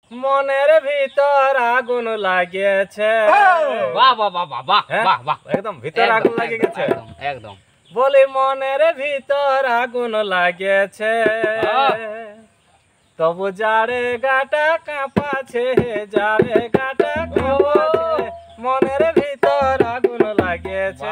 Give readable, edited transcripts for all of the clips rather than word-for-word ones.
মনের ভিতর আগুন লাগিয়েছে। বাহ বাহ বাহ বাহ বাহ বাহ বাহ একদম ভিতর আগুন লাগে গেছে। একদম একদম বলি মনের ভিতর আগুন লাগিয়েছে, তবু যারে গাটা কাঁপাছে, যারে গাটা কাঁপাছে, মনের ভিতর আগুন লাগিয়েছে।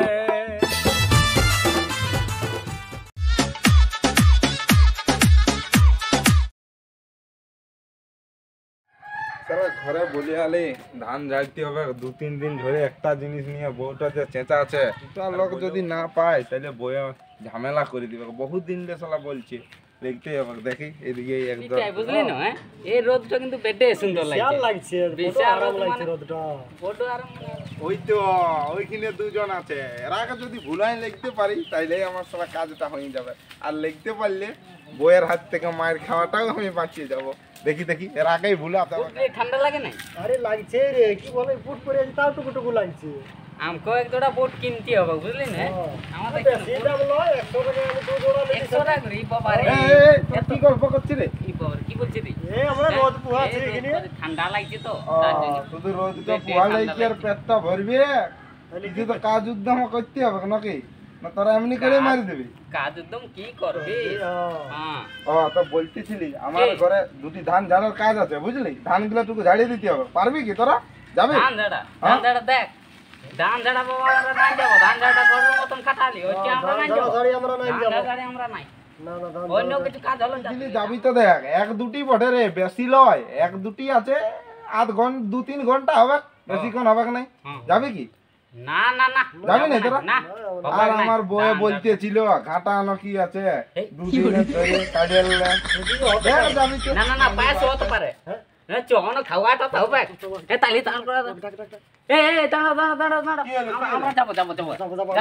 ঘরে বলি আলে ধান ঝাড়তে হবে 2-3 দিন ধরে একটা জিনিস নিয়ে বউটা যে চেঁচা আছে, লোক যদি না পায় তাহলে বইয়ে ঝামেলা করে দিবে। বহুত দিন ধরে শালা বলছে দেখতে হবে। দেখি এদিকে একদম বুঝলি না, এই রোদটা কিন্তু বেটে সুন্দর লাগছে। বিশাল আরাম লাগছে রোদটা, বড় আরাম। ওই তো ওইখানে দুজন আছে, এরাকে যদি ভুলাই লিখতে পারি তাইলে আমার সারা কাজটা হয়ে যাবে। আর লিখতে পারলে বইয়ের হাত থেকে মায়ের খাওয়াটাও আমি বাঁচিয়ে যাব। দেখি দেখি এর আগেই ভুলা ঠান্ডা লাগে না? আরে লাগছে রে, কি বলে বুট পরে আছে তাও টুকুটুকু লাগছে। আমকো এক জোড়া বুট কিনতে হবে, বুঝলি না? আমাদের বেশি দাম লয়, 100 টাকা আমি দু জোড়া নিয়ে 100 টাকা করে বাবা রে। এই কি গল্প করছিস রে? কি বাবা কি বলছিস রে? এই আমরা রোদ পোহা আছে এখানে, ঠান্ডা লাগছে তো তার জন্য। শুধু রোদটা পোহা লাগছে আর পেটটা ভরবে, কিছু তো কাজ উদ্যম করতে হবে নাকি? না তোরা এমনি করে মারি দিবি? কাজ একদম কি করবি? হ্যাঁ তো বলতেছিলি আমার ঘরে দুটি ধান ঝাড়ার কাজ আছে, বুঝলি? ধানগুলো টুকু ঝাড়িয়ে দিতে হবে। পারবি কি তোরা? যাবি? ধান ঝাড়া দেখ, ধান ঝাড়া বাবা আমরা নাই যাব। ধান ঝাড়া করার মতন খাটালি হচ্ছে, আমরা নাই যাব। আমরা নাই যাব, আমরা নাই। না না ধান অন্য কিছু কাজ হলো যাবি তো দেখ, 1-2টি বটে রে, বেশি লয়। 1-2টি আছে, 2-3 ঘন্টা হবে, বেশিক্ষণ হবে না। যাবি কি? না না না যাবি না তোরা? না। আর আমার বয়ে বলতেছিল ঘাটা নাকি আছে, 2 দিনের ধরে কাটিয়ে যাবি তো? না না না, পায়েস হতে পারে। চন খাওয়াটা তো হবে। তালি তাল করে দাঁড়া দাঁড়া দাঁড়া দাঁড়া, আমরা যাবো যাবো যাবো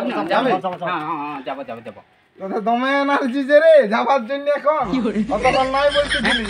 যাবো যাবো যাবো। তোদের দমে এনার্জি যে রে যাবার জন্য এখন অতক্ষণ নাই বলতেছিলি।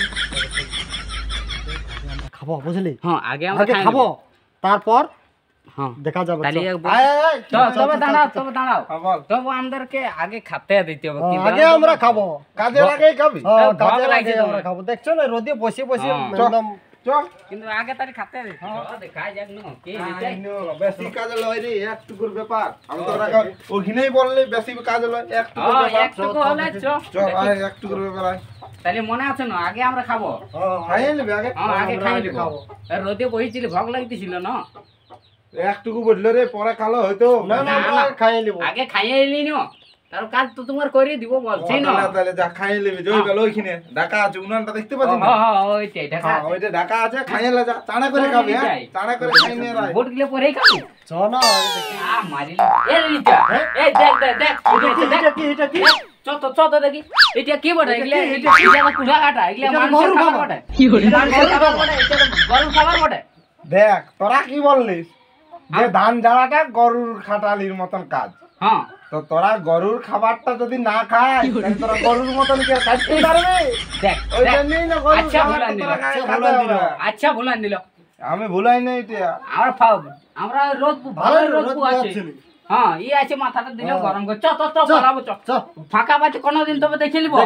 খাবো, বুঝলি? হ্যাঁ আগে আমরা খাবো, তারপর হ্যাঁ দেখা যাবে। তাহলে তবে দাঁড়াও তবে আমাদেরকে আগে খেতে দিতে হবে। আগে আমরা খাবো, কাজের আগেই খাবি? কাজের আগে আমরা খাবো। দেখছো না রোদে বসে বসে একদম। কিন্তু আগে তারি খাতে খাই যাক না, কি বেশি কাজ লয় রে, একটুকুর ব্যাপার। আমি তো ওখানেই বললি বেশি কাজ লয়, একটুকুর ব্যাপার। একটুকু হলে একটুকুর ব্যাপার। তাহলে মনে আছে না আগে আমরা খাবো? খাইয়ে নেবে আগে? আগে খাই খাবো। রোদে বসেছিল, ভোগ লাগতেছিল না। একটুকু বললো রে, পরে খালো হয়তো। খাইয়ে নিব, আগে খাইয়ে এলি না, তার কাজ তো তোমার করে দিব বলছি না। তাহলে যা খাইয়ে নেবে, জয় গেল ওইখানে ঢাকা আছে, উনানটা দেখতে পাচ্ছিস না? ওইটাই ঢাকা, ওইটা ঢাকা আছে, খাইয়ে যা, চানা করে খাবি। হ্যাঁ চানা করে খাইয়ে নিয়ে রাখ। ভোট গিলে পরেই খাবি। চল না মারি এই রিটা, এই দেখ দেখ দেখ এটা কি চত দেখি এটা কি বটে? এগুলা এটা কুড়া কাটা, এগুলা মানুষের খাবার বটে। কি হলো? মানুষের খাবার বটে, এটা গরুর খাবার বটে। দেখ তোরা কি বললিস যে ধান ঝাড়াটা গরুর খাটালির মতন কাজ। হ্যাঁ তো তোরা গরুর খাবারটা যদি না খায় তাহলে তোরা গরুর মতন কি কাটতে পারবি? দেখ ওই জন্যই না গরুর আচ্ছা খাবারটা ভুলান তোরা দিল, আচ্ছা ভুলান দিল। আমি ভুলাই নাই এটা। আমরা রোদ ভালো রোদ আছে। হ্যাঁ ই আছে, মাথাটা দিলে গরম করে। চ পালাবো, চ ফাঁকা পাচ্ছে কোনদিন তবে দেখে নিব।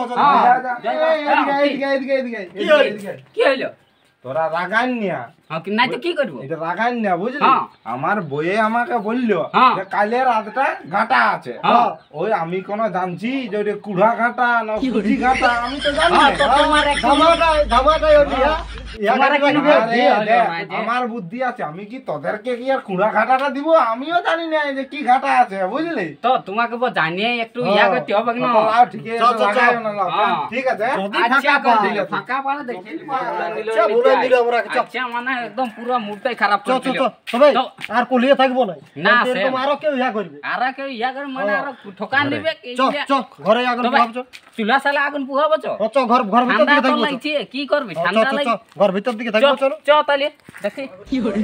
কি হইলো? তোরা রাগান নিয়া নাই তো কি করবো? এটা রাগান নিয়া, বুঝলি? আমার বইয়ে আমাকে বললো যে কালে রাতটা ঘাটা আছে। ওই আমি কোন জানছি যে ওটা কুড়া ঘাটা না সুজি ঘাটা, আমি তো জানি আমার বুদ্ধি আছে। আমি কি তোদেরকে কি আর কুড়া ঘাটাটা দিব? আমিও জানি না যে কি ঘাটা আছে, বুঝলি? তো তোমাকে জানিয়ে একটু ইয়া করতে হবে না? ঠিক আছে, ফাঁকা পারে দেখে আচ্ছা, মানে একদম পুরো মুডটাই খারাপ করে দিল। আর কলিয়ে থাকবো না, না আরো কেউ ইয়া করবে, মানে আরো ঠকান দিবে। ঘরে আগুন পুহাবো, চুলা সালে আগুন পুহাবো। ঘর ভিতর দিকে থাকবো, কি করবি? ঠান্ডা লাগছে, ঘর ভিতর দিকে থাকবো। চলো তাহলে দেখি কি হলো।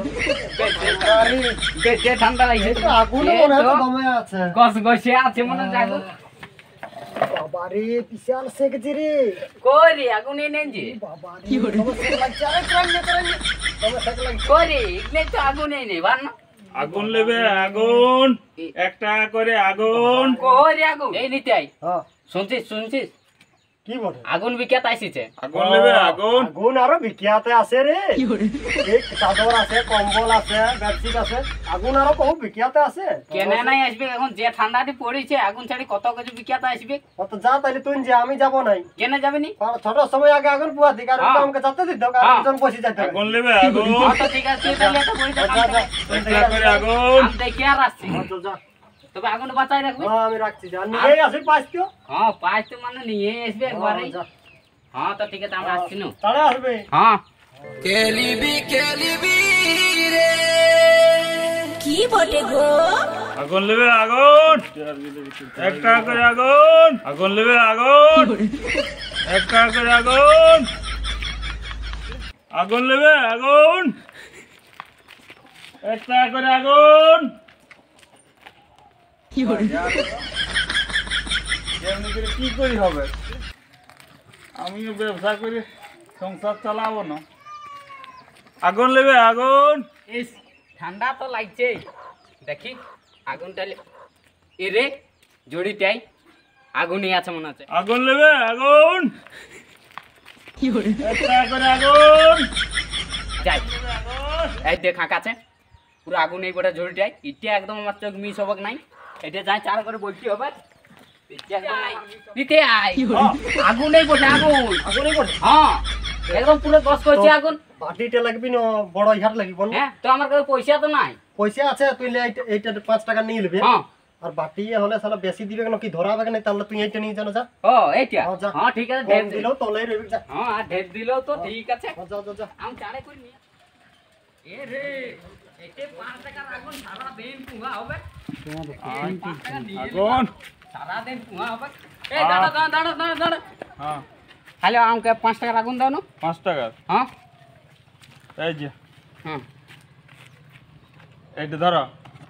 ঠান্ডা লাগছে, আগুন মনে হয় দমে আছে, গসে আছে মনে যায়। বাবারে বিশাল সেকছে রে। কই রে আগুন এনে যে? বাবারে কি হলো? লাগছে, আরে করলে তবে সেক লাগছে। কই রে ইগনে তো আগুন এনে বান। আগুন লেবে, আগুন একটা করে আগুন। কই রে আগুন এই নিতে আই। শুনছিস কি বটে আগুন বিখ্যাত আসিছে আগুন নেবে আগুন আগুন আরো বিখ্যাতে আছে রে এই চাদর আছে কম্বল আছে বেডশিট আছে আগুন আরো বহু বিখ্যাতে আছে কেনে নাই আসবে এখন যে ঠান্ডাটি পড়েছে আগুন ছাড়ি কত কিছু বিখ্যাত আসবে অত যা তাইলে তুই যে আমি যাব নাই কেনে যাবে নি ছোট সময় আগে আগুন পুয়া দিক আর হ্যাঁ। আমাকে যেতে দিত কারণ হ্যাঁ। একজন বসে যেতে হবে আগুন নেবে আগুন তো ঠিক আছে তুই তাহলে একটা বইটা যা, যা। একটা করে আগুন আমি দেখি আর আসছি চল যা তবে আগুন বাঁচাই রাখবি হ্যাঁ আমি রাখছি যা নিয়ে আসি পাঁচটিও হ্যাঁ পাঁচ তো মানে নিয়ে আসবে একবারে হ্যাঁ তো ঠিক আছে আমরা আসছি না তাড়া আসবে হ্যাঁ কি বটে গো আগুন নেবে আগুন একটা করে আগুন আগুন নেবে আগুন একটা করে আগুন আগুন নেবে আগুন একটা করে আগুন এমনি করে কি করি হবে আমিও ব্যবসা করে সংসার চালাবো না আগুন নেবে আগুন ইস ঠান্ডা তো লাগছে দেখি আগুনটা এরে জড়িটাই আগুনই আছে মনে হচ্ছে আগুন নেবে আগুন একটা করে আগুন যাই আগুন এই দেখ কাছে পুরো আগুন এই গোটা ঝড়িটাই এটা একদম আমার চোখ মিস হবক নাই এটা যাই চার করে বলছি হবে এটা একদম নাই। দিতে আয় আগুন এই বসে আগুন আগুনই বটে হ্যাঁ একদম পুরো গস করছে আগুন বাটিটা লাগবি না বড় ইহার লাগবে না হ্যাঁ তো আমার কাছে পয়সা তো নাই পয়সা আছে তুই এইটা 5 টাকা নিয়ে নিবি হ্যাঁ আর বাটি হলে সালা বেশি দিবে কেন কি ধরাবে কেন তাহলে তুই এইটা নিয়ে জানো যা ও এইটা হ্যাঁ, যা। হ্যাঁ ঠিক আছে কম ঢের দিলেও তলেই রইবি যা হ্যাঁ আর ঢের দিলেও তো ঠিক আছে যা যা যা আমি চারে করে নিয়ে এ রে এতে 5 টাকার আগুন সারা দিন পুঙ্গা হবে 5 টাকা নিয়ে আগুন সারা দিন পুঙ্গা হবে এই দাঁড়া দাঁড়া দাঁড়া দাঁড়া হ্যাঁ হ্যালো আমাকে 5 টাকার আগুন দাও না 5 টাকা হ্যাঁ এই যে হ্যাঁ এইটা ধরো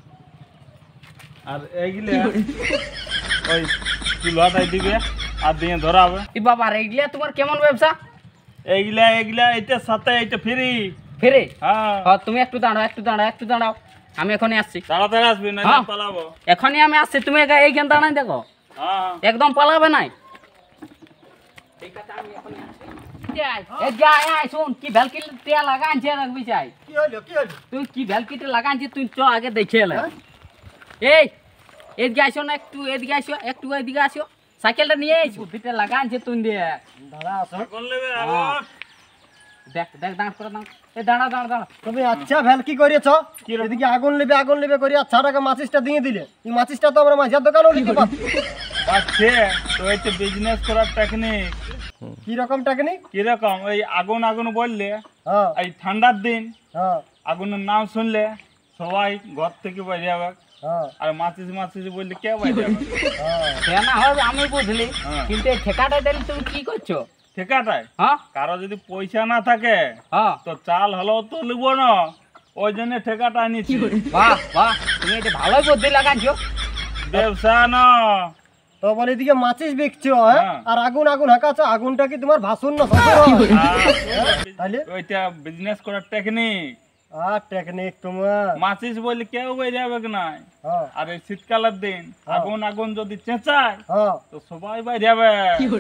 আর এইগুলো ওই চুলাটাই দিবে আর দিয়ে ধরাবে ই বাবা রে এগুলা তোমার কেমন ব্যবসা এইগুলা এইটার সাথে এইটা ফ্রি ফেরে হ্যাঁ হ্যাঁ তুমি একটু দাঁড়াও আমি এখনই আসছি তাড়াতাড়ি আসবি না হ্যাঁ। পালাবো এখনই আমি আসছি তুমি এইখানে দাঁড়াই দেখো হ্যাঁ একদম পালাবে নাই ঠিক আছে আমি এখনই আসছি এই যা আয় শুন কি ভ্যালকি তে লাগাইছে রাখবি চাই কি হলো তুই কি ভ্যালকিতে লাগাইছে তুই চ আগে দেখে এলে এই এদিকে আসো না একটু এদিকে আসো একটু এদিকে আসো সাইকেলটা নিয়ে এসো বুদ্ধিটা লাগাইছে তুই দিয়ে দাঁড়া আসো আগুন নেবে আগুন দেখ দাঁড় করে দাঁড় এই দাঁড়া তুমি আচ্ছা ভ্যাল কি করিয়েছ এদিকে আগুন নেবে করি 6 টাকা মাছিসটা দিয়ে দিলে এই মাছিসটা তো আমরা মাছের দোকানেও নিতে পারি আছে তো এইটা বিজনেস করার টেকনিক কি রকম টেকনিক কিরকম এই আগুন আগুন বললে হ্যাঁ এই ঠান্ডার দিন হ্যাঁ আগুনের নাম শুনলে সবাই ঘর থেকে বাইরে যাবে হ্যাঁ আর মাছিস বললে কে বাইরে যাবে হ্যাঁ সে না হবে আমি বুঝলি হ্যাঁ। কিন্তু এই ঠেকাটা দিলে তুমি কি করছো ঠিকাটাই হ্যাঁ কারো যদি পয়সা না থাকে হ্যাঁ তো চাল হলেও তো লিব না ওই জন্য ঠেকাটা নিচ্ছি বাহ তুমি এটা ভালোই বুদ্ধি লাগাইছো ব্যবসা না তো বলে এদিকে মাছিস বিকছো হ্যাঁ হ্যাঁ। আর আগুন হাঁকাছো আগুনটা কি তোমার ভাসুন না শ্বশুর তাহলে ওইটা বিজনেস করার টেকনিক আর টেকনিক তোমার মাছিস বললে কেউ বাইরে যাবে না হ্যাঁ আর এই শীতকালের দিন আগুন যদি চেঁচায় হ্যাঁ তো সবাই বাইরে যাবে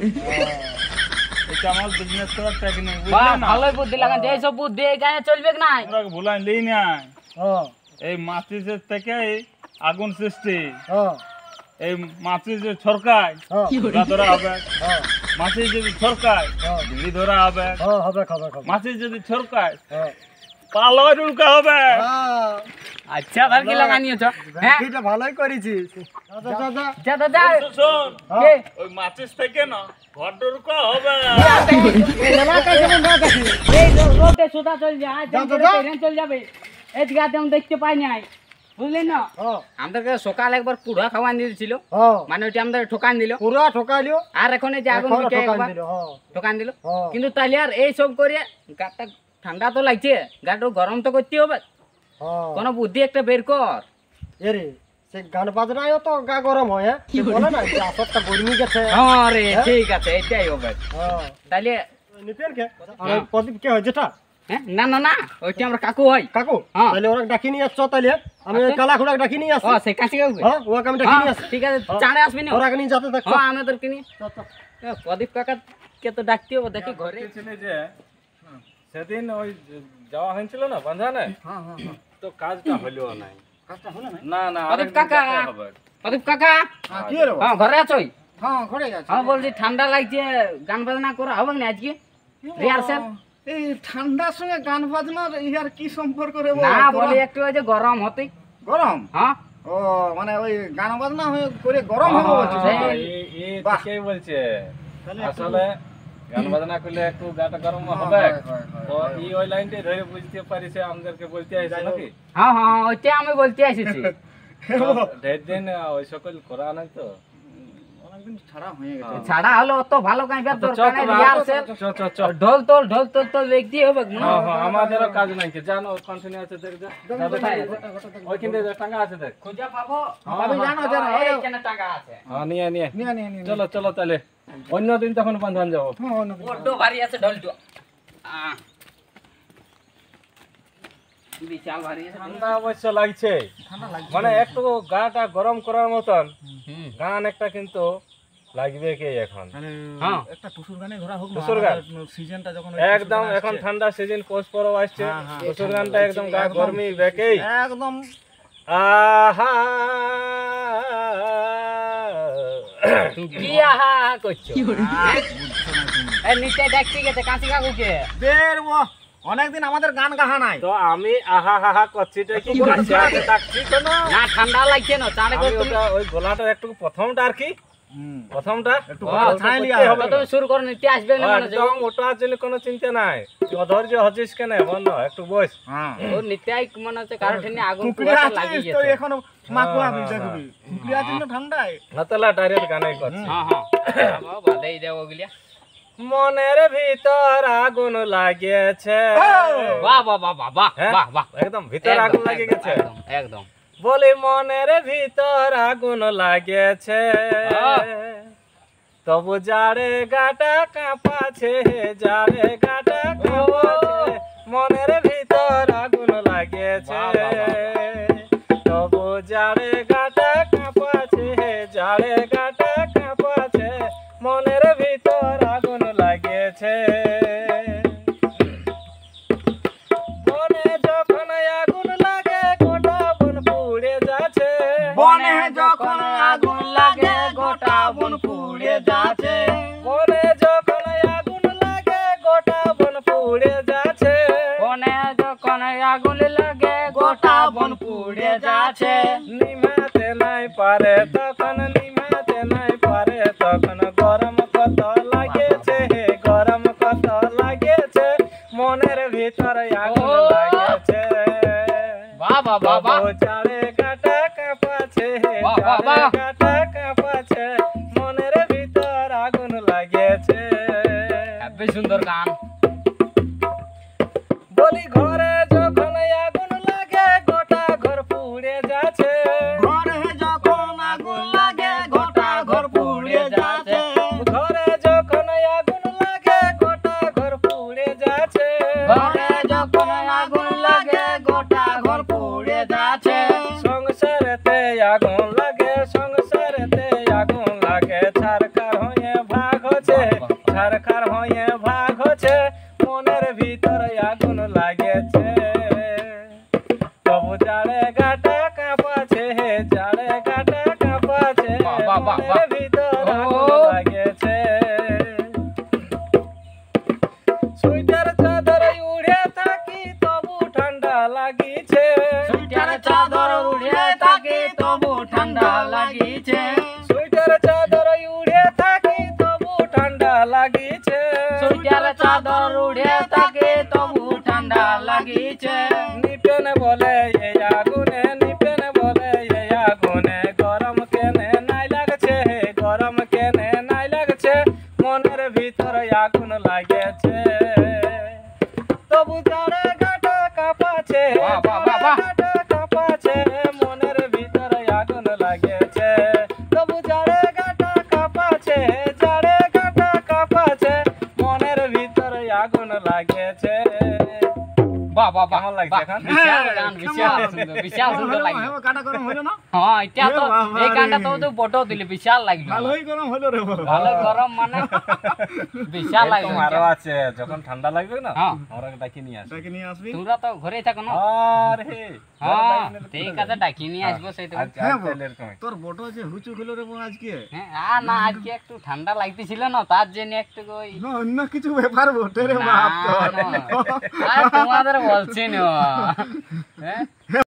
এটা আমার বিজনেস করার টেকনিক বাহ বুঝলে না ভালোই বুদ্ধি লাগাইছো এইসব বুদ্ধি এই গায়ে চলবে কি নাই আমরা ভুলাই নেই নাই হ্যাঁ এই মাছিসের থেকে আগুন সৃষ্টি হ্যাঁ এই মাছিস যে ছড়কায় হ্যাঁ ওটা ধরা হবে হ্যাঁ মাছিস যদি ছড়কায় হ্যাঁ বিড়ি ধরা হবে হ্যাঁ হবে মাছিস যদি ছড়কায় হ্যাঁ পালয় ঢুলকা হবে হ্যাঁ আচ্ছা তার কি লাগানিয়েছো হ্যাঁ এটা ভালোই করেছিস যা যা যা যা দাদা শোন কে? ওই মাছিস থেকে না ঘর ঢুলকা হবে এই রোডে সুদা চল যায় যা, যা, যা। ট্রেন চল যাবে এদিকে আমি দেখতে পাই নাই বুঝলি না হ্যাঁ আমাদেরকে সকালে একবার কুড়া খাওয়ান দিয়েছিল হ্যাঁ মানে ওইটা আমাদের ঠকান দিল পুরা ঠকাইলিও আর এখন এই যে আগুন এখন বিকে ঠকাই একবার দিল হ্যাঁ ঠকান দিল হ্যাঁ। কিন্তু তাহলে আর এই সব করে গাটা ঠান্ডা তো লাগছে গাটা গরম তো করতে হবে হ্যাঁ কোনো বুদ্ধি একটা বের কর এরে সে গান বাজনায়ও তো গা গরম হয় হ্যাঁ সে বলে না যে আসরটা গরমি গেছে হ্যাঁ রে ঠিক আছে এটাই হবে হ্যাঁ তাহলে নিতেন কে আর প্রদীপ কে হয় যেটা হ্যাঁ না ওইটা আমরা কাকু হয় কাকু হ্যাঁ। তাহলে ওরা ডাকি নিয়ে আসছো তাহলে আমি ওই কালা খুড়া ডাকি নিয়ে ও আসছি সে কাছে কাকু হ্যাঁ ওকে আমি ডাকি নিয়ে আসছি ঠিক আছে চাঁড়ে আসবি না ওরা নিয়ে যেতে দেখো হ্যাঁ আমাদের কিনি চল, চল। প্রদীপ কাকাকে তো ডাকতে হবে দেখি ঘরে। ছিল যে সেদিন ওই যাওয়া হয়েছিল না বাঁধানে, হ্যাঁ হ্যাঁ হ্যাঁ, তো কাজটা হলো নাই। কাজটা হলো না? না না প্রদীপ কাকা, প্রদীপ কাকা, কি হলো? হ্যাঁ ঘরে আছোই? হ্যাঁ ঘরে আছে। হ্যাঁ বলছি ঠান্ডা লাগছে, গান বাজনা করা হবে না আজকে রিহার্সেল? এই ঠান্ডার সঙ্গে গান বাজনার ইয়ার কি সম্পর্ক রে? না বলি একটু ওই যে গরম হতে। গরম? হ্যাঁ ও মানে ওই গান বাজনা হয়ে করে গরম হবে বলছিস? বাহ। ঠিকই বলছে। তাহলে একটু- আসলে গান বাজনা করলে একটু গাটা গরম হবে। হয়, হয়, হয়, তো এই ওই লাইনটাই ধরে বুঝতে পারিছে, আমাদেরকে বলতে আইছে নাকি? হ্যাঁ হ্যাঁ হ্যাঁ, ওইটা আমি বলতে এসেছি। ঢের দিন ওই সকল করা নাই তো। অনেকদিন ছাড়া হয়ে গেছে। ছাড়া হলো অত ভালো গাইবার তো দরকার নাই, রিহার্সেল চ ঢোল তোল দেখতে হবে না? হ্যাঁ হ্যাঁ, আমাদেরও কাজ নাই কি জানো, কন্টিনিউ আছে দেখ যা। ওইখানে যে টাঙ্গা আছে দেখ। খুঁজে পাবো? আমি জানো এইখানে টাকা আছে। হ্যাঁ নিয়ে নিয়ে নিয়ে নিয়ে নিয়ে চলো চলো তাহলে অন্য দিন তখন বাঁধান যাবো। হ্যাঁ অন্য দিন। বড্ড ভারী আছে ঢোলটা। বিশাল ভারী আছে। ঠান্ডা অবশ্য লাগছে, মানে একটু গাটা গরম করার মতন গান একটা কিন্তু লাগবে কি এখন। হ্যাঁ একটা টুসুর গানে ঘোরা হোক না, টুসুর গান? সিজনটা যখন একদম এখন ঠান্ডা সিজন পৌষ পরব আসছে, টুসুর গানটা একদম গা গরমি বেকেই। একদম আহা তুমি কি আহা করছো? এই নিচে দেখতে গেছে কাঁচি কাকুকে। বের অনেকদিন আমাদের গান গাহা নাই। তো আমি আহা হা হা করছি তো কি করছি, আগে ডাকছি তো না। না ঠান্ডা লাগছে না, চাঁড়ে আমি ওটা ওই গলাটা একটু প্রথমটা আর কি, প্রথমটা একটু ওটা ছাই লিয়া করতে হবে। হবে তুমি শুরু করো, নিতে আসবে না মনে হচ্ছে। একদম ওটার জন্য কোনো চিন্তা নাই। তুই অধৈর্য হচ্ছিস কেন? বন্ধ একটু বস। হ্যাঁ ও নিতাই মনে হচ্ছে কারো ঠেনে আগুন কুকুরি কুয়াটা আছিস লাগিয়ে তো গেছে। এখনো মাকুয়া আমি দেখবি। কুকুরি আছিস না ঠান্ডায়? হাতলা ডাইরেক্ট গানাই করছি। হ্যাঁ হ্যাঁ বাদেই দেব ওগুলিয়া। মনের ভিতর আগুন লাগিয়েছে। বাহ বাহ বাহ বাহ বাহ হ্যাঁ? বাহ বাহ, একদম ভিতর আগুন লাগে গেছে। একদম একদম। বলি মনের ভিতর আগুন লাগিয়েছে, তবু যারে গাটা কাঁপাছে, যারে গাটা কাঁপাছে, মনের ভিতর আগুন লাগিয়েছে, তবু যারে গাটা কাঁপাছে, যারে গাটা কাঁপাছে, মনের ভিতর আগুন লাগিয়েছে। মনে যখন আগুন লাগে গোটা বন পুড়ে যাচ্ছে, বনে যখন আগুন লাগে গোটা বন পুড়ে যাচ্ছে। মনে যখন আগুন লাগে গোটা বন পুড়ে যাচ্ছে, বনে যখন আগুন লাগে গোটা বন পুড়ে যাচ্ছে। নিমাতে নাই পারে তখন, নিমাতে নাই পারে তখন, গরম কত লাগেছে, গরম কত লাগেছে, মনের ভিতর আগুন লাগেছে। বাহ বাহ বাহ বাহ, তবু যারে গাটা কাঁপাছে, বাহ, বাহ, যারে বাহ। গাটা কাঁপাছে, মনের ভিতর আগুন লাগেছে। হেব্বি সুন্দর গান। বলি ঘরে যখন আগুন লাগে গোটা ঘর পুড়ে যাচ্ছে, ঘরে যখন আগুন লাগে গোটা ঘর পুড়ে যাচ্ছে। ঘরে যখন আগুন লাগে গোটা ঘর পুড়ে যাচ্ছে, ঘরে যখন আগুন লাগে গোটা ঘর পুড়ে যাচ্ছে। সংসারেতে আগুন লাগে, সংসারেতে আগুন লাগে, ছারখার হয়ে ভাগ হচ্ছে, ছারখার হয়ে ভাগ হচ্ছে, মনের ভিতর আগুন লাগেছে। তবু যারে গাটা কাঁপাছে, যারে গাটা কাঁপাছে, বাহ, বাহ, বাহ, মনের ভিতর আগুন ও। লাগেছে। সুইটার চাদর উড়ে থাকি তবু ঠান্ডা লাগিছে, সুইটার চাদর উড়ে থাকে তবু ঠান্ডা লাগিছে। সুইটার চাদর উড়ে থাকি তবু ঠান্ডা লাগিছে, সুইটার চাদর উড়ে থাকে তবু ঠান্ডা লাগিছে। নিপেন বলে এই আগুনে, নিপেন বলে এই আগুনে, গরম কেনে নাই লাগছে, গরম কেনে নাই লাগছে, মনের ভিতর আগুন লাগেছে। তবু যারে গাটা কাঁপাছে, বাহ, বাহ, বাহ, বাহ। গাটা কাঁপাছে, মনের ভিতর আগুন লাগেছে। তবু যারে গাটা কাঁপাছে, যারে গাটা কাঁপাছে, মনের ভিতর আগুন লাগেছে। বাহ বাহ বাহ কেমন লাগছে বাহ, এখন? বিশাল গান, বিশাল সুন্দর, বিশাল সুন্দর লাগলো। কাটা গরম হলো না? হ্যাঁ এটা তো এ বাবা এই রে। গানটা তো বটো দিলে বিশাল লাগলো। ভালোই গরম হলো রে বাবা। ভালো গরম মানে বিশাল লাগলো। এরকম আরো আছে, যখন ঠান্ডা লাগবে না হ্যাঁ। আমরা ডাকি নিয়ে আসি। ডেকে নিয়ে আসবি। তোমরা তো ঘরেই থাকো না? আরে হ্যাঁ ঠিক আছে, ডাকি নিয়ে আসবো সেটা। এরকম তোর বটো যে হুচু হলো রে বাবা আজকে। হ্যাঁ আর না আজকে একটু ঠান্ডা লাগতেছিল না, তার জন্য একটু ওই না অন্য কিছু ব্যাপার বটে রে না, বাপ তোর। না। আর তোমাদের বলছি না হ্যাঁ